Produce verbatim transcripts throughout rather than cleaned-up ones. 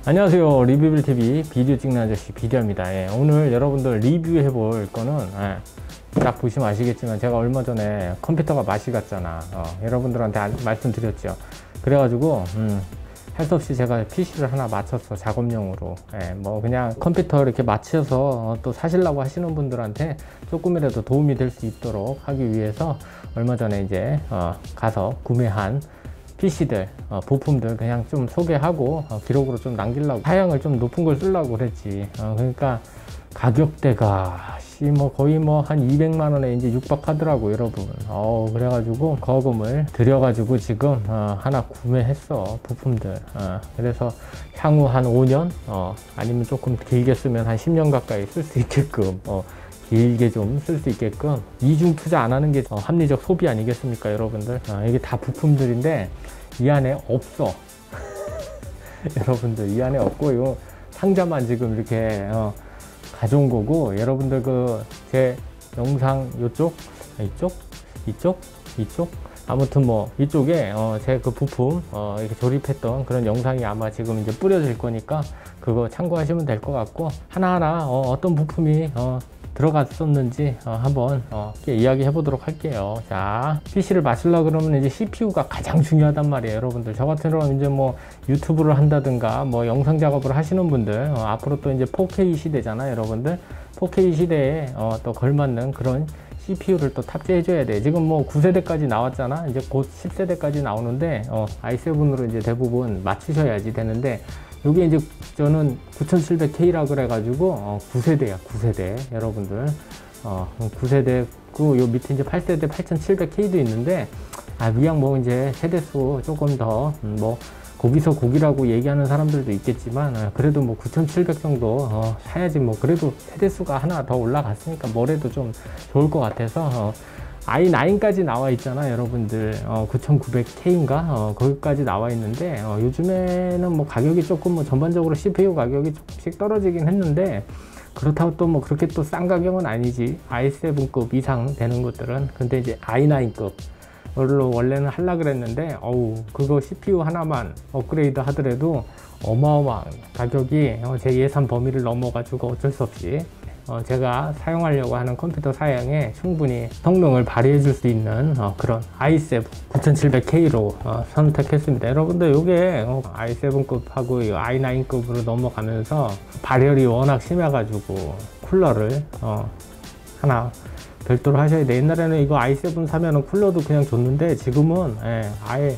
안녕하세요. 리뷰빌티비 비디오 찍는 아저씨 비디오입니다. 예, 오늘 여러분들 리뷰해 볼 거는 예, 딱 보시면 아시겠지만 제가 얼마 전에 컴퓨터가 맛이 갔잖아. 어, 여러분들한테 안, 말씀드렸죠. 그래가지고 음, 할 수 없이 제가 피시를 하나 맞췄어. 작업용으로. 예, 뭐 그냥 컴퓨터 이렇게 맞춰서 어, 또 사시려고 하시는 분들한테 조금이라도 도움이 될 수 있도록 하기 위해서 얼마 전에 이제 어, 가서 구매한 피시들, 어, 부품들 그냥 좀 소개하고 어, 기록으로 좀 남기려고 사양을 좀 높은 걸 쓰려고 그랬지. 어, 그러니까 가격대가 씨, 뭐 거의 뭐 한 이백만 원에 이제 육박하더라고 여러분. 어, 그래가지고 거금을 들여가지고 지금 어, 하나 구매했어 부품들. 어, 그래서 향후 한 오 년 어, 아니면 조금 길게 쓰면 한 십 년 가까이 쓸 수 있게끔 어, 길게 좀 쓸 수 있게끔 이중 투자 안 하는 게 어, 합리적 소비 아니겠습니까 여러분들. 어, 이게 다 부품들인데 이 안에 없어. 여러분들 이 안에 없고 요 상자만 지금 이렇게 어, 가져온 거고, 여러분들 그 제 영상 요쪽 이쪽 이쪽 이쪽 아무튼 뭐 이쪽에 어, 제 그 부품 어, 이렇게 조립했던 그런 영상이 아마 지금 이제 뿌려질 거니까 그거 참고하시면 될 것 같고, 하나하나 어, 어떤 부품이 어, 들어갔었는지 어, 한번 어, 이야기 해보도록 할게요. 자, 피시를 맞추려 그러면 이제 씨피유가 가장 중요하단 말이에요 여러분들. 저 같은 경우는 이제 뭐 유튜브를 한다든가 뭐 영상 작업을 하시는 분들, 어, 앞으로 또 이제 포케이 시대잖아 여러분들. 포케이 시대에 어, 또 걸맞는 그런 씨피유를 또 탑재해 줘야 돼. 지금 뭐 구 세대까지 나왔잖아. 이제 곧 십 세대까지 나오는데 어, 아이 세븐으로 이제 대부분 맞추셔야지 되는데, 요게 이제 저는 구천칠백 케이라 그래가지고 어, 구 세대야 구 세대 여러분들. 어, 구 세대 그 요 밑에 이제 팔 세대 팔천칠백 케이도 있는데, 아 그냥 뭐 이제 세대수 조금 더 뭐 거기서 거기라고 얘기하는 사람들도 있겠지만 아, 그래도 뭐 구천칠백 정도 어, 사야지. 뭐 그래도 세대수가 하나 더 올라갔으니까 뭐래도 좀 좋을 것 같아서 어, 아이 나인까지 나와 있잖아 여러분들. 어, 구천구백 케이인가 어, 거기까지 나와 있는데 어, 요즘에는 뭐 가격이 조금 뭐 전반적으로 씨피유 가격이 조금씩 떨어지긴 했는데, 그렇다고 또 뭐 그렇게 또 싼 가격은 아니지. 아이 세븐급 이상 되는 것들은. 근데 이제 아이 나인급 걸로 원래는 하려 그랬는데 어우 그거 씨피유 하나만 업그레이드 하더라도 어마어마한 가격이 어, 제 예산 범위를 넘어가지고 어쩔 수 없이 어, 제가 사용하려고 하는 컴퓨터 사양에 충분히 성능을 발휘해 줄 수 있는 어, 그런 아이 세븐 구천칠백 케이로 어, 선택했습니다. 여러분들 요게 어, 아이 세븐급하고 아이 나인급으로 넘어가면서 발열이 워낙 심해 가지고 쿨러를 어, 하나 별도로 하셔야 돼. 옛날에는 이거 아이 세븐 사면은 쿨러도 그냥 줬는데 지금은 예, 아예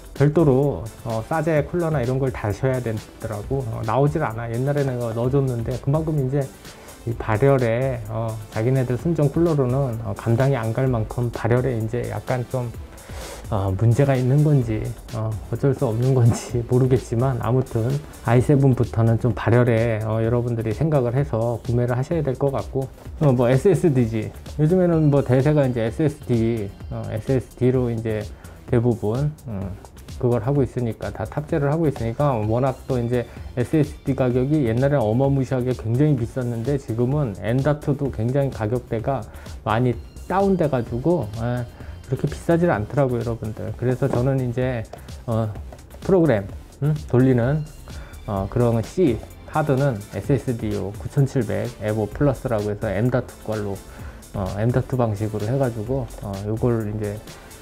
별도로 어, 싸제 쿨러나 이런 걸 다셔야 되더라고. 어, 나오질 않아. 옛날에는 이거 넣어줬는데 그만큼 이제 이 발열에 어, 자기네들 순정 쿨러로는 어, 감당이 안 갈 만큼 발열에 이제 약간 좀 어, 문제가 있는 건지 어, 어쩔 수 없는 건지 모르겠지만, 아무튼 아이 세븐부터는 좀 발열에 어, 여러분들이 생각을 해서 구매를 하셔야 될 것 같고, 어, 뭐 에스에스디지 요즘에는 뭐 대세가 이제 에스에스디 어, 에스에스디로 이제 대부분 음, 그걸 하고 있으니까, 다 탑재를 하고 있으니까 워낙 또 이제 에스에스디 가격이 옛날에는 어마무시하게 굉장히 비쌌는데 지금은 엔다투도 굉장히 가격대가 많이 다운돼 가지고 에, 그렇게 비싸질 않더라고요 여러분들. 그래서 저는 이제 어, 프로그램 음? 돌리는 어, 그런 C 하드는 에스에스디요 구천칠백 에보 플러스라고 해서 엠.투 걸로 어, 엠.투 방식으로 해가지고 어, 요걸 이제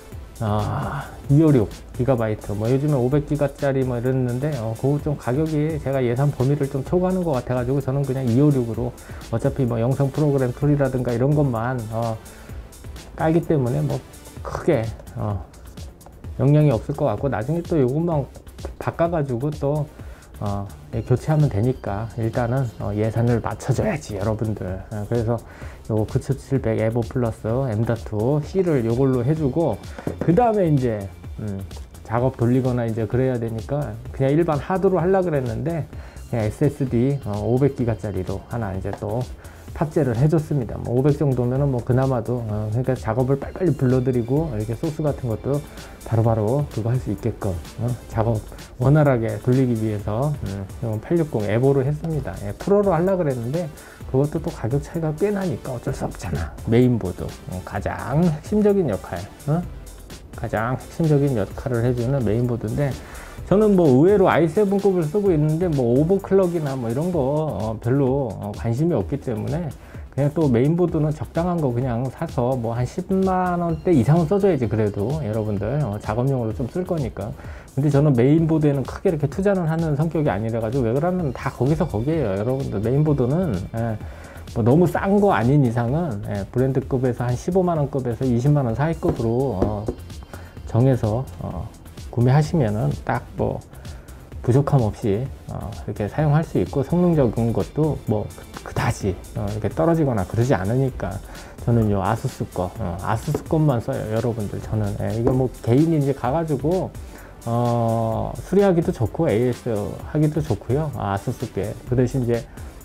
아, 이백오십육 기가바이트 뭐 요즘에 오백 기가짜리 뭐 이랬는데 어, 그거 좀 가격이 제가 예산 범위를 좀 초과하는 것 같아 가지고 저는 그냥 이백오십육으로 어차피 뭐 영상 프로그램 툴이라든가 이런 것만 어, 깔기 때문에 뭐 크게 어, 영향이 없을 것 같고, 나중에 또 요것만 바꿔가지고 또 어, 예, 교체하면 되니까 일단은 어, 예산을 맞춰줘야지 여러분들. 어, 그래서 요거 구천칠백 에보 플러스 엠.투 C를 요걸로 해주고, 그 다음에 이제 음, 작업 돌리거나 이제 그래야 되니까 그냥 일반 하드로 하려 그랬는데 그냥 에스에스디 어, 오백 기가짜리로 하나 이제 또 탑재를 해줬습니다. 뭐 오백 정도면은 뭐 그나마도 어, 그러니까 작업을 빨리빨리 불러드리고 이렇게 소스 같은 것도 바로바로 바로 그거 할 수 있게끔 어, 작업 원활하게 돌리기 위해서 음, 팔백육십 에보로 했습니다. 예, 프로로 하려고 그랬는데 그것도 또 가격 차이가 꽤 나니까 어쩔 수 없잖아. 메인보드 어, 가장 핵심적인 역할 어? 가장 핵심적인 역할을 해주는 메인보드인데 저는 뭐 의외로 아이 세븐급을 쓰고 있는데 뭐 오버클럭이나 뭐 이런 거 어 별로 어 관심이 없기 때문에 그냥 또 메인보드는 적당한 거 그냥 사서 뭐 한 십만 원대 이상은 써줘야지. 그래도 여러분들 어 작업용으로 좀 쓸 거니까. 근데 저는 메인보드에는 크게 이렇게 투자는 하는 성격이 아니라 가지고 왜 그러면 다 거기서 거기에요. 여러분들 메인보드는 예, 뭐 너무 싼 거 아닌 이상은 예, 브랜드급에서 한 십오만 원급에서 이십만 원 사이급으로 어 정해서 어 구매하시면은 딱 뭐 부족함 없이 어 이렇게 사용할 수 있고, 성능적인 것도 뭐 그다지 어 이렇게 떨어지거나 그러지 않으니까 저는 요 아수스 거 어 아수스 것만 써요. 여러분들 저는 예, 이게 뭐 개인이 이제 가가지고 어 수리하기도 좋고 에이에스 하기도 좋고요. 아, 아수스 게. 그 대신 이제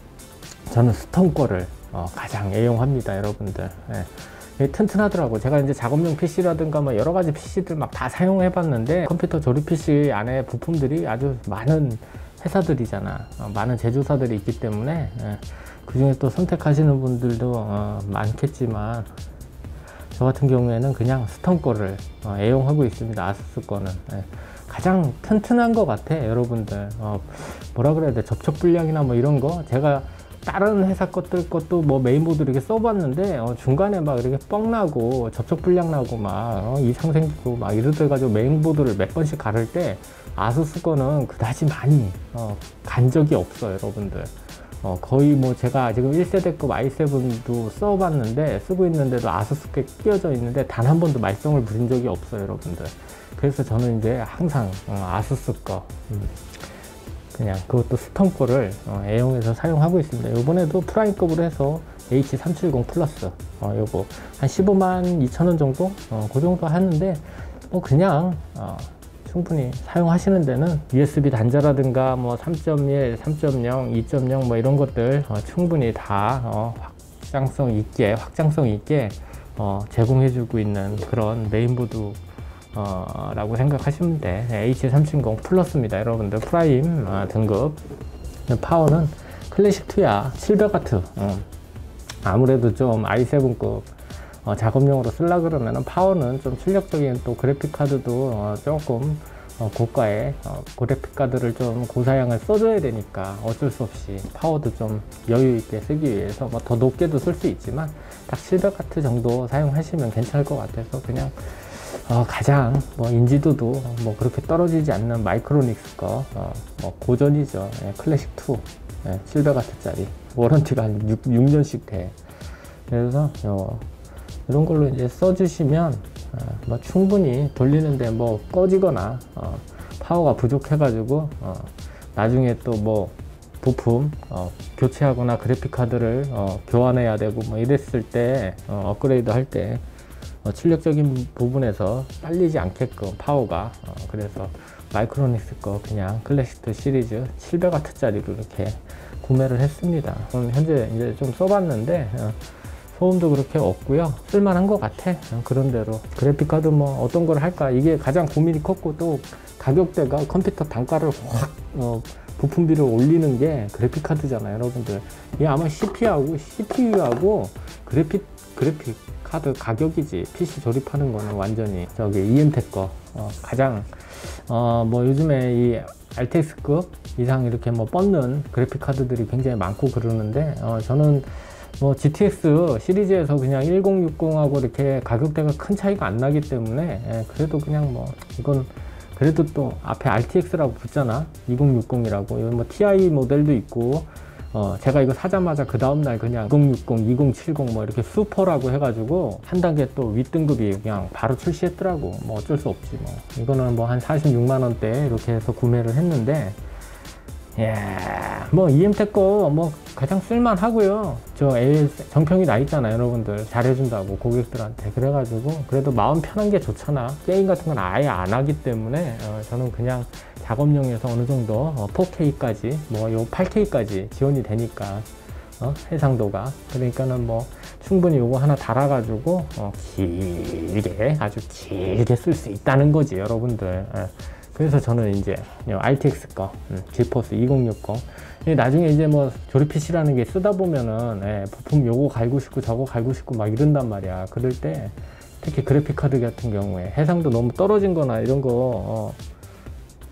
저는 스톤 거를 어 가장 애용합니다. 여러분들 예. 튼튼하더라고. 제가 이제 작업용 피씨라든가 뭐 여러 가지 피씨들 막 다 사용해 봤는데, 컴퓨터 조립 피씨 안에 부품들이 아주 많은 회사들이잖아. 어, 많은 제조사들이 있기 때문에 예. 그 중에 또 선택하시는 분들도 어, 많겠지만 저 같은 경우에는 그냥 스톤 거를 어, 애용하고 있습니다. 아수스 거는 예. 가장 튼튼한 것 같아. 여러분들 어, 뭐라 그래야 돼, 접촉 불량이나 뭐 이런 거 제가 다른 회사 것들 것도 뭐 메인보드 이렇게 써봤는데 어, 중간에 막 이렇게 뻥 나고 접촉 불량 나고 막 어, 이상 생기고 막 이러다 가지고 메인보드를 몇 번씩 갈을 때 아수스 거는 그다지 많이 어, 간 적이 없어요. 여러분들 어, 거의 뭐 제가 지금 일 세대급 아이 세븐도 써봤는데 쓰고 있는데도 아수스 게 끼워져 있는데 단 한 번도 말썽을 부린 적이 없어요. 여러분들 그래서 저는 이제 항상 어, 아수스 거 음. 그냥 그것도 스톤 거를 어, 애용해서 사용하고 있습니다. 이번에도 프라임급으로 해서 에이치 삼백칠십 플러스 어, 요거 한 십오만 이천 원 정도 어, 그 정도 하는데 뭐 그냥 어, 충분히 사용하시는 데는 유에스비 단자라든가 뭐 삼 점 일, 삼 점 영, 이 점 영 뭐 이런 것들 어, 충분히 다 어, 확장성 있게 확장성 있게 어, 제공해주고 있는 그런 메인보드 어, 라고 생각하시면 돼. 에이치 삼백칠십 플러스입니다. 여러분들 프라임 어, 등급. 파워는 클래식 이야 칠백 와트. 어. 아무래도 좀 아이 세븐급 어, 작업용으로 쓰려 그러면 파워는 좀 출력적인 또 그래픽 카드도 어, 조금 어, 고가의 어, 그래픽 카드를 좀 고사양을 써줘야 되니까 어쩔 수 없이 파워도 좀 여유 있게 쓰기 위해서 뭐 더 높게도 쓸 수 있지만 딱 칠백 와트 정도 사용하시면 괜찮을 것 같아서 그냥 어, 가장 뭐 인지도도 뭐 그렇게 떨어지지 않는 마이크로닉스 거 어, 뭐 고전이죠. 예, 클래식 이 예, 칠백 와트짜리 워런티가 한 육 년씩 돼. 그래서 어, 이런 걸로 이제 써주시면 어, 뭐 충분히 돌리는데 뭐 꺼지거나 어, 파워가 부족해가지고 어, 나중에 또 뭐 부품 어, 교체하거나 그래픽 카드를 어, 교환해야 되고 뭐 이랬을 때 어, 업그레이드 할 때 어, 출력적인 부분에서 딸리지 않게끔 파워가 어, 그래서 마이크로닉스 거 그냥 클래식 이 시리즈 칠백 와트짜리로 이렇게 구매를 했습니다. 그럼 현재 이제 좀 써봤는데 어, 소음도 그렇게 없고요. 쓸만한 것 같아. 어, 그런대로 그래픽카드 뭐 어떤 걸 할까 이게 가장 고민이 컸고, 또 가격대가 컴퓨터 단가를 확 어, 부품비를 올리는 게 그래픽카드잖아요. 여러분들 이게 아마 씨피유하고 씨피유하고 그래픽 그래픽 카드 가격이지, 피씨 조립하는 거는 완전히 저기 이엠텍 거 어, 가장 어 뭐 요즘에 이 알티엑스급 이상 이렇게 뭐 뻗는 그래픽 카드들이 굉장히 많고 그러는데 어 저는 뭐 지티엑스 시리즈에서 그냥 천육십하고 이렇게 가격대가 큰 차이가 안 나기 때문에 예, 그래도 그냥 뭐 이건 그래도 또 앞에 알티엑스라고 붙잖아. 이천육십이라고. 이건 뭐 티아이 모델도 있고 어 제가 이거 사자마자 그 다음날 그냥 이천육십, 이천칠십 뭐 이렇게 슈퍼라고 해가지고 한 단계 또 윗등급이 그냥 바로 출시했더라고. 뭐 어쩔 수 없지 뭐. 이거는 뭐 한 사십육만 원대 이렇게 해서 구매를 했는데, 예, 뭐 이엠텍 거 뭐 가장 쓸만 하고요. 저 에이에스 정평이 나 있잖아요. 여러분들 잘해준다고 고객들한테. 그래가지고 그래도 마음 편한 게 좋잖아. 게임 같은 건 아예 안 하기 때문에 어 저는 그냥 작업용에서 어느 정도 어 포케이까지 뭐 요 팔케이까지 지원이 되니까 어 해상도가, 그러니까는 뭐 충분히 요거 하나 달아가지고 어 길게 아주 길게 쓸 수 있다는 거지 여러분들. 예. 그래서 저는 이제 알티엑스 거 음, 지포스 이천육십 나중에 이제 뭐 조립 피씨라는 게 쓰다 보면은 예, 부품 요거 갈고 싶고 저거 갈고 싶고 막 이런단 말이야. 그럴 때 특히 그래픽 카드 같은 경우에 해상도 너무 떨어진 거나 이런 거 어,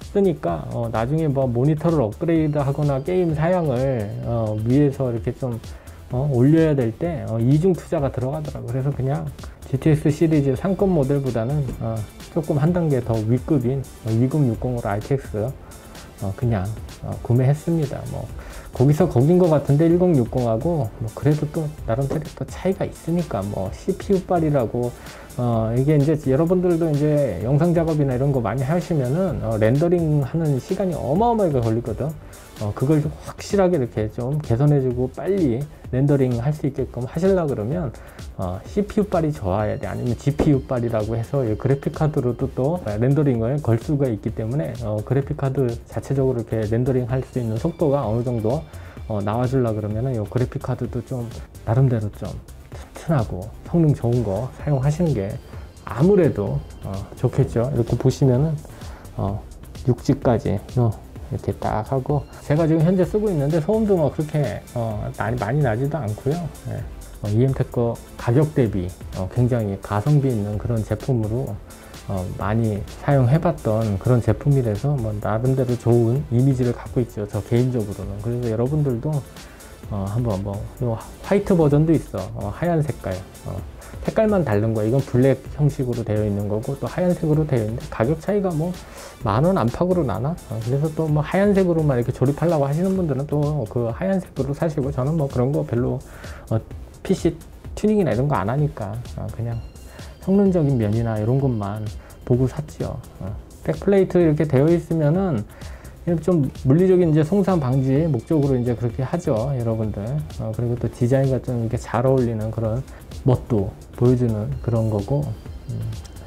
쓰니까 어, 나중에 뭐 모니터를 업그레이드 하거나 게임 사양을 어, 위해서 이렇게 좀 어, 올려야 될 때 어, 이중 투자가 들어가더라고요. 그래서 그냥 지티엑스 시리즈 상급 모델보다는 어, 조금 한 단계 더 위급인 어, 이공육공으로 알티엑스 어, 그냥 어, 구매했습니다. 뭐 거기서 거긴 것 같은데 천육십하고 뭐 그래도 또 나름대로 또 차이가 있으니까 뭐 씨피유 빨이라고 어 이게 이제 여러분들도 이제 영상 작업이나 이런 거 많이 하시면은 어, 렌더링 하는 시간이 어마어마하게 걸리거든. 어 그걸 좀 확실하게 이렇게 좀 개선해주고 빨리 렌더링 할 수 있게끔 하시려 그러면 어 씨피유 빨이 좋아야 돼. 아니면 지피유 빨이라고 해서 그래픽 카드로도 또 렌더링을 걸 수가 있기 때문에 어 그래픽 카드 자체적으로 이렇게 렌더링 할 수 있는 속도가 어느 정도 어 나와주려 그러면은 요 그래픽 카드도 좀 나름대로 좀 튼튼하고 성능 좋은 거 사용하시는 게 아무래도 어 좋겠죠. 이렇게 보시면은 어 육 지까지 어 이렇게 딱 하고 제가 지금 현재 쓰고 있는데 소음도 뭐 그렇게 어 많이, 많이 나지도 않고요. 네. 어, 이엠텍 거 가격 대비 어, 굉장히 가성비 있는 그런 제품으로 어, 많이 사용해봤던 그런 제품이라서 뭐 나름대로 좋은 이미지를 갖고 있죠. 저 개인적으로는. 그래서 여러분들도 어, 한번 뭐 요 화이트 버전도 있어. 어, 하얀 색깔. 어, 색깔만 다른 거야. 이건 블랙 형식으로 되어 있는 거고 또 하얀색으로 되어 있는데 가격 차이가 뭐 만 원 안팎으로 나나? 어, 그래서 또 뭐 하얀색으로만 이렇게 조립하려고 하시는 분들은 또 그 하얀색으로 사시고 저는 뭐 그런 거 별로 어, 피씨 튜닝이나 이런 거 안 하니까 어, 그냥 성능적인 면이나 이런 것만 보고 샀지요. 어, 백플레이트 이렇게 되어 있으면은 좀 물리적인 이제 손상 방지 목적으로 이제 그렇게 하죠, 여러분들. 어, 그리고 또 디자인과 좀 이렇게 잘 어울리는 그런 멋도 보여주는 그런 거고, 음,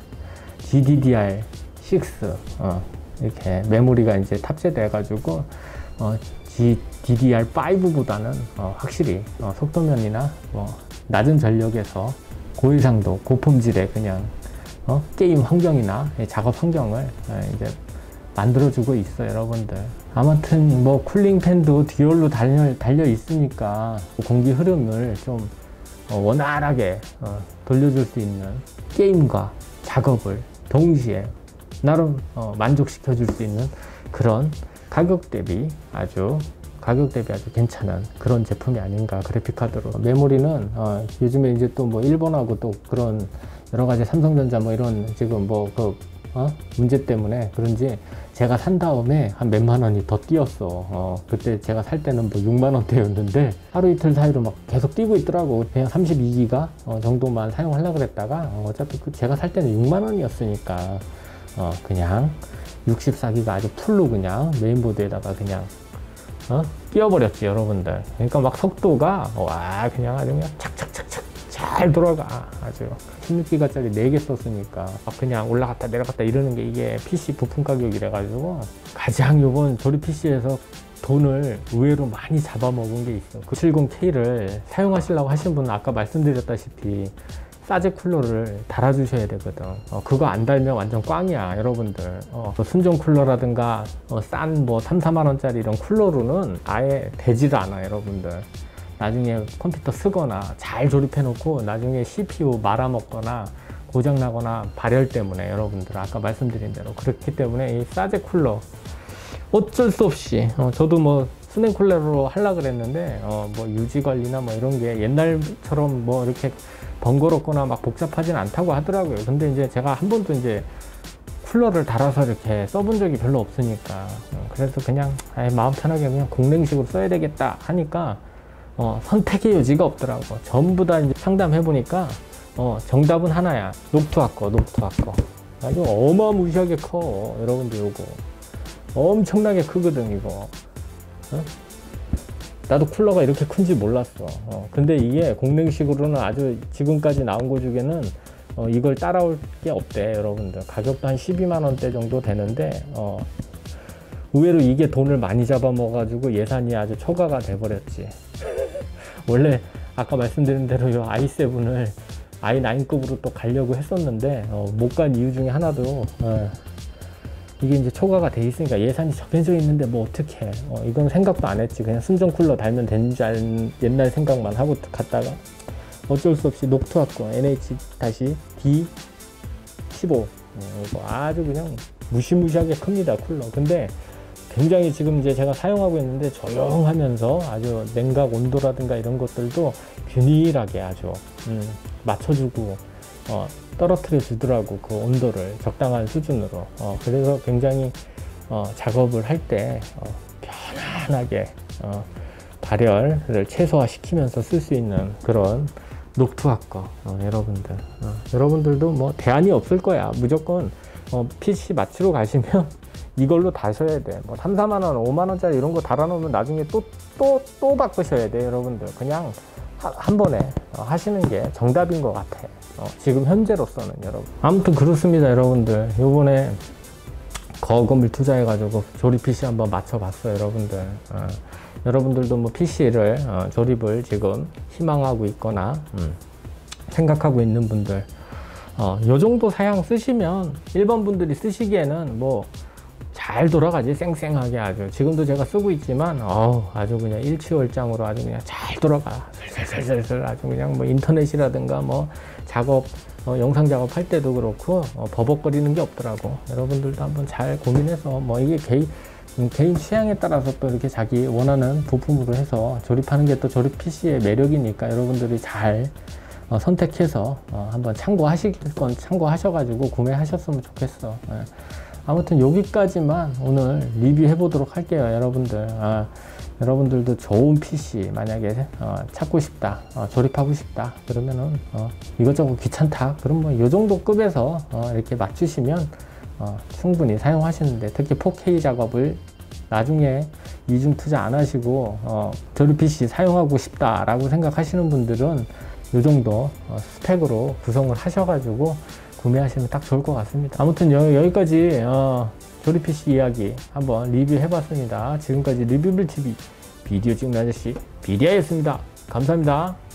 지디디알 육 어, 이렇게 메모리가 이제 탑재돼 가지고 어, 디디알 파이브보다는 어, 확실히 어, 속도면이나 뭐 낮은 전력에서 고해상도 고품질의 그냥 어, 게임 환경이나 작업 환경을 어, 이제 만들어주고 있어요, 여러분들. 아무튼 뭐 쿨링 팬도 듀얼로 달려, 달려 있으니까 공기 흐름을 좀 어, 원활하게 어, 돌려줄 수 있는 게임과 작업을 동시에 나름 어, 만족시켜 줄 수 있는 그런 가격 대비 아주 가격 대비 아주 괜찮은 그런 제품이 아닌가. 그래픽카드로 메모리는 어, 요즘에 이제 또 뭐 일본하고 또 그런 여러 가지 삼성전자 뭐 이런 지금 뭐 그 어? 문제 때문에 그런지 제가 산 다음에 한 몇만 원이 더 뛰었어. 어, 그때 제가 살 때는 뭐 육만 원대였는데 하루 이틀 사이로 막 계속 뛰고 있더라고. 그냥 삼십이 기가 어, 정도만 사용하려고 그랬다가 어, 어차피 그 제가 살 때는 육만 원이었으니까 어, 그냥 육십사 기가 아주 풀로 그냥 메인보드에다가 그냥 어? 끼워버렸지, 여러분들. 그러니까 막 속도가 와 그냥 아주 그냥 착착착착 잘 돌아가. 아주 십육 기가짜리 네 개 썼으니까 막 그냥 올라갔다 내려갔다 이러는 게 이게 피씨 부품 가격이래 가지고 가장 요번 조립 피씨에서 돈을 의외로 많이 잡아먹은 게 있어. 그 칠십 케이를 사용하시려고 하시는 분은 아까 말씀드렸다시피 사제 쿨러를 달아주셔야 되거든. 어, 그거 안 달면 완전 꽝이야, 여러분들. 어, 뭐 순정 쿨러라든가 어, 싼 뭐 삼, 사만 원짜리 이런 쿨러로는 아예 되지도 않아, 여러분들. 나중에 컴퓨터 쓰거나 잘 조립해 놓고 나중에 씨피유 말아먹거나 고장나거나 발열 때문에 여러분들 아까 말씀드린 대로 그렇기 때문에 이 사제 쿨러 어쩔 수 없이 어, 저도 뭐 수냉 쿨러로 하려고 그랬는데 어, 뭐 유지 관리나 뭐 이런 게 옛날처럼 뭐 이렇게 번거롭거나 막 복잡하진 않다고 하더라고요. 근데 이제 제가 한 번도 이제 쿨러를 달아서 이렇게 써본 적이 별로 없으니까 어, 그래서 그냥 아예 마음 편하게 그냥 공랭식으로 써야 되겠다 하니까 어, 선택의 여지가 없더라고. 전부 다 이제 상담해 보니까 어, 정답은 하나야. 녹투아 거, 녹투아 거. 아주 어마무시하게 커, 여러분들. 요거 엄청나게 크거든, 이거. 어? 나도 쿨러가 이렇게 큰지 몰랐어. 어, 근데 이게 공랭식으로는 아주 지금까지 나온 거 중에는 어, 이걸 따라올 게 없대, 여러분들. 가격도 한 십이만 원대 정도 되는데 어, 의외로 이게 돈을 많이 잡아먹어가지고 예산이 아주 초과가 돼버렸지. 원래 아까 말씀드린 대로 이 아이 세븐을 아이 나인급으로 또 가려고 했었는데 어, 못 간 이유 중에 하나도 어, 이게 이제 초과가 돼 있으니까 예산이 정해져 있는데 뭐 어떡해. 어, 이건 생각도 안 했지. 그냥 순정 쿨러 달면 되는 줄 아는 옛날 생각만 하고 갔다가 어쩔 수 없이 녹투아 거 엔에이치 디 십오 어, 이거 아주 그냥 무시무시하게 큽니다, 쿨러. 근데 굉장히 지금 이제 제가 사용하고 있는데 조용하면서 아주 냉각 온도라든가 이런 것들도 균일하게 아주 음, 맞춰주고 어, 떨어뜨려 주더라고, 그 온도를 적당한 수준으로. 어, 그래서 굉장히 어, 작업을 할 때 어, 편안하게 어, 발열을 최소화시키면서 쓸 수 있는 그런 노트와커. 어, 여러분들 어, 여러분들도 뭐 대안이 없을 거야. 무조건 어, 피씨 맞추러 가시면 이걸로 다셔야 돼. 뭐 삼, 사만 원, 오만 원짜리 이런 거 달아놓으면 나중에 또, 또, 또 바꾸셔야 돼, 여러분들. 그냥 하, 한 번에 어, 하시는 게 정답인 것 같아. 어, 지금 현재로서는, 여러분. 아무튼 그렇습니다, 여러분들. 요번에 거금을 투자해가지고 조립 피씨 한번 맞춰봤어요, 여러분들. 어, 여러분들도 뭐 피씨를 어, 조립을 지금 희망하고 있거나 음, 생각하고 있는 분들, 어, 요 정도 사양 쓰시면 일반 분들이 쓰시기에는 뭐 잘 돌아가지. 쌩쌩하게 아주. 지금도 제가 쓰고 있지만 어우, 아주 그냥 일취월장으로 아주 그냥 잘 돌아가. 슬슬슬슬 아주 그냥 뭐 인터넷이라든가 뭐 작업 어, 영상 작업할 때도 그렇고 어, 버벅거리는 게 없더라고. 여러분들도 한번 잘 고민해서 뭐 이게 개인 음, 개인 취향에 따라서 또 이렇게 자기 원하는 부품으로 해서 조립하는 게 또 조립 피씨의 매력이니까 여러분들이 잘 어, 선택해서 어, 한번 참고하실 건 참고하셔가지고 구매하셨으면 좋겠어. 예. 아무튼 여기까지만 오늘 리뷰해 보도록 할게요, 여러분들. 아, 여러분들도 좋은 피씨 만약에 어, 찾고 싶다, 어, 조립하고 싶다 그러면은 어, 이것저것 귀찮다 그럼 뭐 이 정도 급에서 어, 이렇게 맞추시면 어, 충분히 사용하시는데, 특히 포케이 작업을 나중에 이중 투자 안 하시고 어, 조립 피씨 사용하고 싶다 라고 생각하시는 분들은 이 정도 어, 스펙으로 구성을 하셔가지고 구매하시면 딱 좋을 것 같습니다. 아무튼 여, 여기까지 어, 조립 피씨 이야기 한번 리뷰해 봤습니다. 지금까지 리뷰블티비 비디오 찍는 아저씨 비디아였습니다. 감사합니다.